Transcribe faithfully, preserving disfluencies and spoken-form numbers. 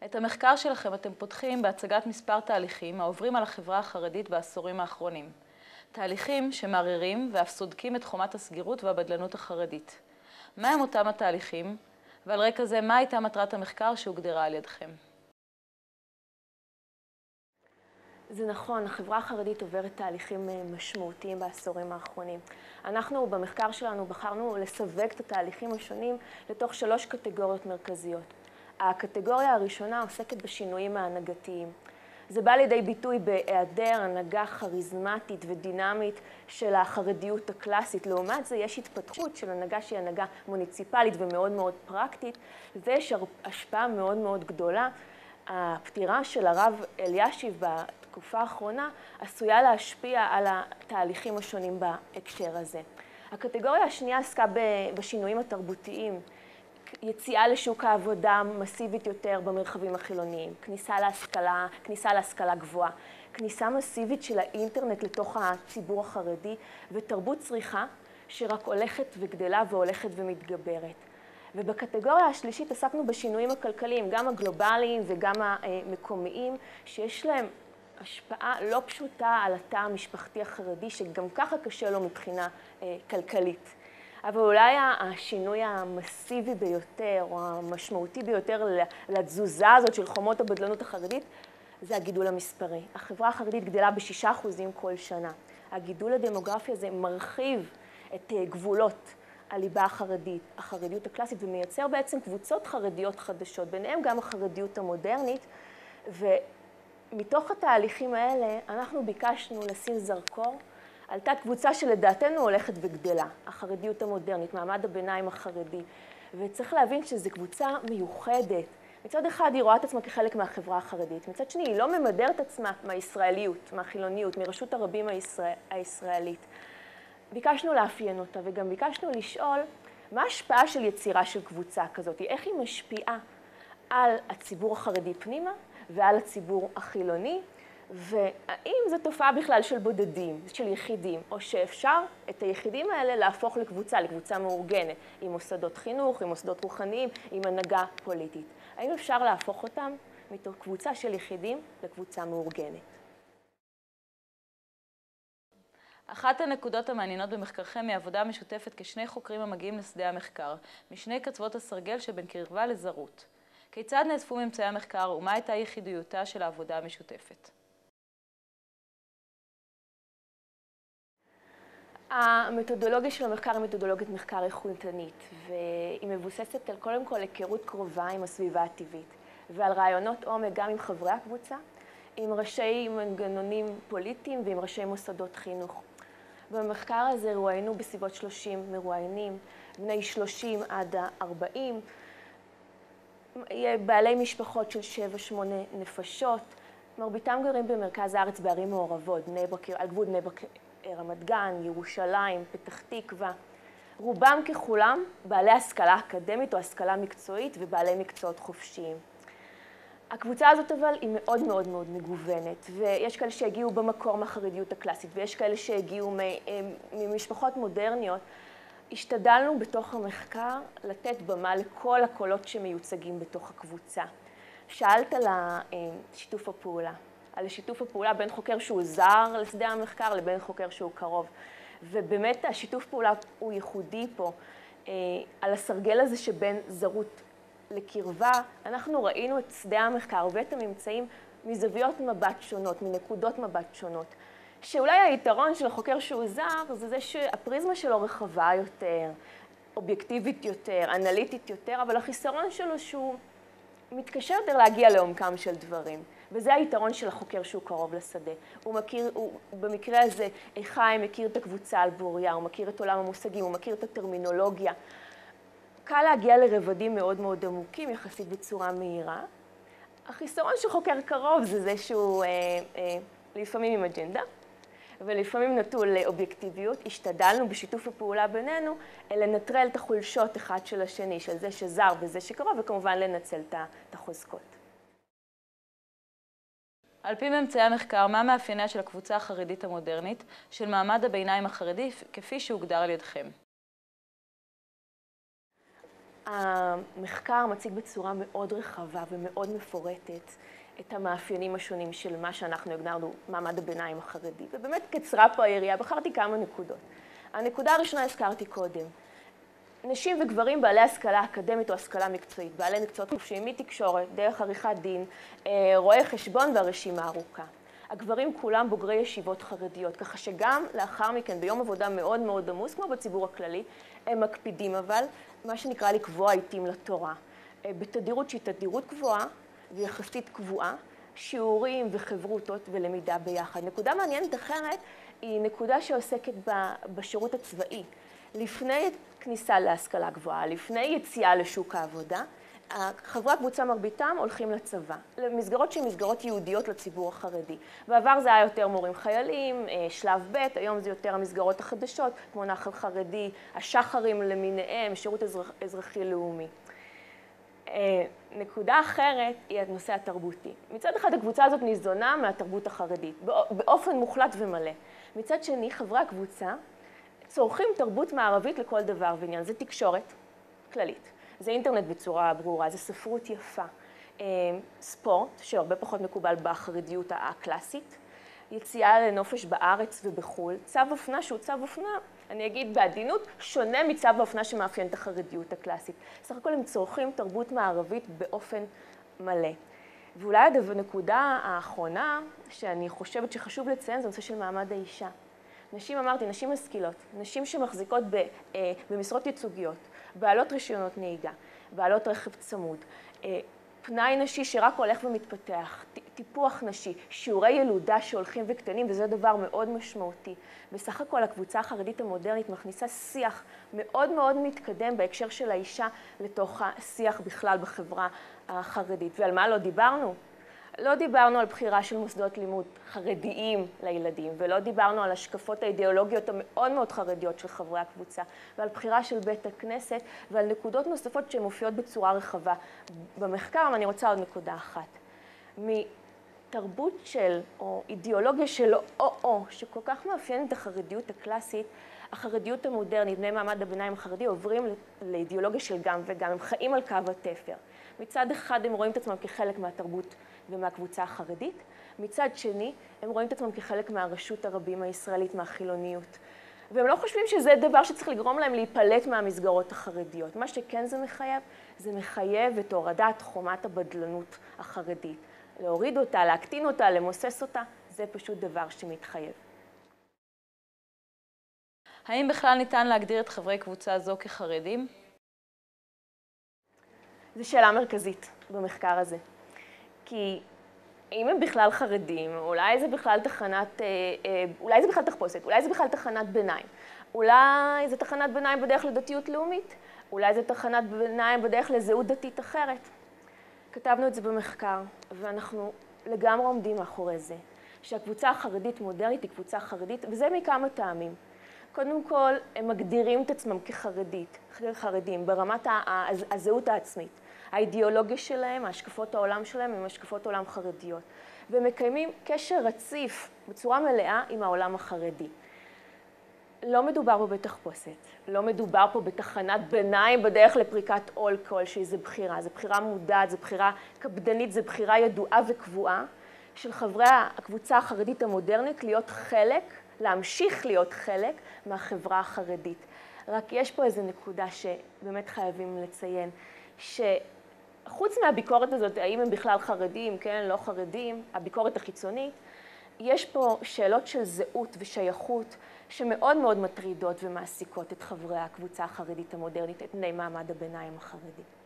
את המחקר שלכם אתם פותחים בהצגת מספר תהליכים העוברים על החברה החרדית בעשורים האחרונים. תהליכים שמערערים ואף סודקים את חומת הסגירות והבדלנות החרדית. מה הם אותם התהליכים? ועל רקע זה, מה הייתה מטרת המחקר שהוגדרה על ידכם? זה נכון, החברה החרדית עוברת תהליכים משמעותיים בעשורים האחרונים. אנחנו במחקר שלנו בחרנו לסווג את התהליכים השונים לתוך שלוש קטגוריות מרכזיות. הקטגוריה הראשונה עוסקת בשינויים ההנהגתיים. זה בא לידי ביטוי בהיעדר הנהגה כריזמטית ודינמית של החרדיות הקלאסית. לעומת זה יש התפתחות של הנהגה שהיא הנהגה מוניציפלית ומאוד מאוד פרקטית. ויש השפעה מאוד מאוד גדולה. הפטירה של הרב אלישיב בתקופה האחרונה עשויה להשפיע על התהליכים השונים בהקשר הזה. הקטגוריה השנייה עסקה בשינויים התרבותיים. יציאה לשוק העבודה מסיבית יותר במרחבים החילוניים, כניסה להשכלה, כניסה להשכלה גבוהה, כניסה מסיבית של האינטרנט לתוך הציבור החרדי, ותרבות צריכה שרק הולכת וגדלה והולכת ומתגברת. ובקטגוריה השלישית עסקנו בשינויים הכלכליים, גם הגלובליים וגם המקומיים, שיש להם השפעה לא פשוטה על התא המשפחתי החרדי, שגם ככה קשה לו מבחינה כלכלית. אבל אולי השינוי המסיבי ביותר, או המשמעותי ביותר לתזוזה הזאת של חומות הבדלנות החרדית, זה הגידול המספרי. החברה החרדית גדלה בשישה אחוזים כל שנה. הגידול הדמוגרפי הזה מרחיב את גבולות הליבה החרדית, החרדיות הקלאסית, ומייצר בעצם קבוצות חרדיות חדשות, ביניהם גם החרדיות המודרנית, ומתוך התהליכים האלה אנחנו ביקשנו לשים זרקור על תת קבוצה שלדעתנו הולכת וגדלה, החרדיות המודרנית, מעמד הביניים החרדי. וצריך להבין שזו קבוצה מיוחדת. מצד אחד היא רואה את עצמה כחלק מהחברה החרדית, מצד שני היא לא ממדרת עצמה מהישראליות, מהחילוניות, מרשות הרבים הישראל, הישראלית. ביקשנו לאפיין אותה וגם ביקשנו לשאול מה ההשפעה של יצירה של קבוצה כזאת, איך היא משפיעה על הציבור החרדי פנימה ועל הציבור החילוני, והאם זו תופעה בכלל של בודדים, של יחידים, או שאפשר את היחידים האלה להפוך לקבוצה, לקבוצה מאורגנת, עם מוסדות חינוך, עם מוסדות רוחניים, עם הנהגה פוליטית. האם אפשר להפוך אותם מתוך קבוצה של יחידים לקבוצה מאורגנת? אחת הנקודות המעניינות במחקרכם היא עבודה משותפת כשני חוקרים המגיעים לשדה המחקר, משני קצוות הסרגל שבין קרבה לזרות. כיצד נאספו ממצאי המחקר ומה הייתה ייחודיותה של העבודה המשותפת? המתודולוגיה של המחקר היא מתודולוגית מחקר איכותנית, והיא מבוססת על קודם כל היכרות קרובה עם הסביבה הטבעית, ועל רעיונות עומק גם עם חברי הקבוצה, עם ראשי מנגנונים פוליטיים ועם ראשי מוסדות חינוך. במחקר הזה רואיינו בסביבות שלושים מרואיינים, בני שלושים עד ארבעים, בעלי משפחות של שבע שמונה נפשות, מרביתם גרים במרכז הארץ בערים מעורבות, בני ברק, על גבול בני ברק, רמת גן, ירושלים, פתח תקווה. רובם ככולם בעלי השכלה אקדמית או השכלה מקצועית ובעלי מקצועות חופשיים. הקבוצה הזאת אבל היא מאוד מאוד מאוד מגוונת, ויש כאלה שהגיעו במקור מהחרדיות הקלאסית, ויש כאלה שהגיעו ממשפחות מודרניות. השתדלנו בתוך המחקר לתת במה לכל הקולות שמיוצגים בתוך הקבוצה. שאלת על שיתוף הפעולה. על שיתוף הפעולה בין חוקר שהוא זר לשדה המחקר לבין חוקר שהוא קרוב. ובאמת השיתוף פעולה הוא ייחודי פה. על הסרגל הזה שבין זרות לקרבה, אנחנו ראינו את שדה המחקר ואת הממצאים מזוויות מבט שונות, מנקודות מבט שונות. שאולי היתרון של החוקר שהוא זר זה זה שהפריזמה שלו רחבה יותר, אובייקטיבית יותר, אנליטית יותר, אבל החיסרון שלו שהוא מתקשה יותר להגיע לעומקם של דברים. וזה היתרון של החוקר שהוא קרוב לשדה. הוא מכיר, הוא, במקרה הזה, חיים מכיר את הקבוצה על בוריה, הוא מכיר את עולם המושגים, הוא מכיר את הטרמינולוגיה. קל להגיע לרבדים מאוד מאוד עמוקים, יחסית בצורה מהירה. החיסרון של חוקר קרוב זה זה שהוא אה, אה, לפעמים עם אג'נדה, ולפעמים נטול לאובייקטיביות. השתדלנו בשיתוף הפעולה בינינו לנטרל את החולשות אחד של השני, של זה שזר וזה שקרוב, וכמובן לנצל את החוזקות. על פי ממצאי המחקר, מה מאפייניה של הקבוצה החרדית המודרנית, של מעמד הביניים החרדי, כפי שהוגדר על ידכם? המחקר מציג בצורה מאוד רחבה ומאוד מפורטת את המאפיינים השונים של מה שאנחנו הגדרנו מעמד הביניים החרדי. ובאמת קצרה פה היריעה, בחרתי כמה נקודות. הנקודה הראשונה הזכרתי קודם. נשים וגברים בעלי השכלה אקדמית או השכלה מקצועית, בעלי מקצועות חופשיים מתקשורת, דרך עריכת דין, רואי חשבון והרשימה ארוכה. הגברים כולם בוגרי ישיבות חרדיות, ככה שגם לאחר מכן, ביום עבודה מאוד מאוד עמוס, כמו בציבור הכללי, הם מקפידים אבל, מה שנקרא לקבוע עיתים לתורה. בתדירות שהיא תדירות גבוהה ויחסית קבועה, שיעורים וחברותות ולמידה ביחד. נקודה מעניינת אחרת היא נקודה שעוסקת בשירות הצבאי. לפני כניסה להשכלה גבוהה, לפני יציאה לשוק העבודה, חברי הקבוצה מרביתם הולכים לצבא, למסגרות שהן מסגרות ייעודיות לציבור החרדי. בעבר זה היה יותר מורים חיילים, שלב ב', היום זה יותר המסגרות החדשות, כמו נחל חרדי, השחרים למיניהם, שירות אזרח, אזרחי לאומי. נקודה אחרת היא הנושא התרבותי. מצד אחד הקבוצה הזאת ניזונה מהתרבות החרדית, באופן מוחלט ומלא. מצד שני, חברי הקבוצה צורכים תרבות מערבית לכל דבר ועניין. זה תקשורת כללית. זה אינטרנט בצורה ברורה, זה ספרות יפה, ספורט, שהרבה פחות מקובל בחרדיות הקלאסית, יציאה לנופש בארץ ובחול, צו אופנה שהוא צו אופנה, אני אגיד בעדינות, שונה מצו האופנה שמאפיין את החרדיות הקלאסית. סך הכל הם צורכים תרבות מערבית באופן מלא. ואולי הנקודה האחרונה שאני חושבת שחשוב לציין זה נושא של מעמד האישה. נשים, אמרתי, נשים משכילות, נשים שמחזיקות במשרות ייצוגיות, בעלות רישיונות נהיגה, בעלות רכב צמוד, פנאי נשי שרק הולך ומתפתח, טיפוח נשי, שיעורי ילודה שהולכים וקטנים, וזה דבר מאוד משמעותי. בסך הכל הקבוצה החרדית המודרנית מכניסה שיח מאוד מאוד מתקדם בהקשר של האישה לתוך השיח בכלל בחברה החרדית. ועל מה לא דיברנו? לא דיברנו על בחירה של מוסדות לימוד חרדיים לילדים, ולא דיברנו על השקפות האידיאולוגיות המאוד מאוד חרדיות של חברי הקבוצה, ועל בחירה של בית הכנסת, ועל נקודות נוספות שמופיעות בצורה רחבה במחקר. אני רוצה עוד נקודה אחת. מתרבות של, או אידיאולוגיה של או-או, שכל כך מאפיין את החרדיות הקלאסית, החרדיות המודרנית, בני מעמד הביניים החרדי, עוברים לאידיאולוגיה של גם וגם, הם חיים על קו התפר. מצד אחד הם רואים את עצמם כחלק מהתרבות ומהקבוצה החרדית, מצד שני הם רואים את עצמם כחלק מהרשות הרבים הישראלית, מהחילוניות. והם לא חושבים שזה דבר שצריך לגרום להם להיפלט מהמסגרות החרדיות. מה שכן זה מחייב, זה מחייב את הורדת חומת הבדלנות החרדית. להוריד אותה, להקטין אותה, למוסס אותה, זה פשוט דבר שמתחייב. האם בכלל ניתן להגדיר את חברי קבוצה זו כחרדים? זו שאלה מרכזית במחקר הזה. כי אם הם בכלל חרדים, אולי זה בכלל תחנת, אולי זה בכלל תחפושת, אולי זה בכלל תחנת ביניים, אולי זה תחנת ביניים בדרך לדתיות לאומית, אולי זה תחנת ביניים בדרך לזהות דתית אחרת. כתבנו את זה במחקר, ואנחנו לגמרי עומדים מאחורי זה, שהקבוצה החרדית מודרנית היא קבוצה חרדית, וזה מכמה טעמים. קודם כל, הם מגדירים את עצמם כחרדית, חרדים, ברמת הזהות העצמית. האידיאולוגיה שלהם, השקפות העולם שלהם, הם השקפות עולם חרדיות. ומקיימים קשר רציף בצורה מלאה עם העולם החרדי. לא מדובר פה בתחפושת, לא מדובר פה בתחנת ביניים בדרך לפריקת עול כלשהי, זה בחירה. זה בחירה מודעת, זה בחירה קפדנית, זה בחירה ידועה וקבועה של חברי הקבוצה החרדית המודרנית להיות חלק, להמשיך להיות חלק מהחברה החרדית. רק יש פה איזו נקודה שבאמת חייבים לציין, שחוץ מהביקורת הזאת, האם הם בכלל חרדים, כן, לא חרדים, הביקורת החיצונית, יש פה שאלות של זהות ושייכות שמאוד מאוד מטרידות ומעסיקות את חברי הקבוצה החרדית המודרנית, את בני מעמד הביניים החרדי.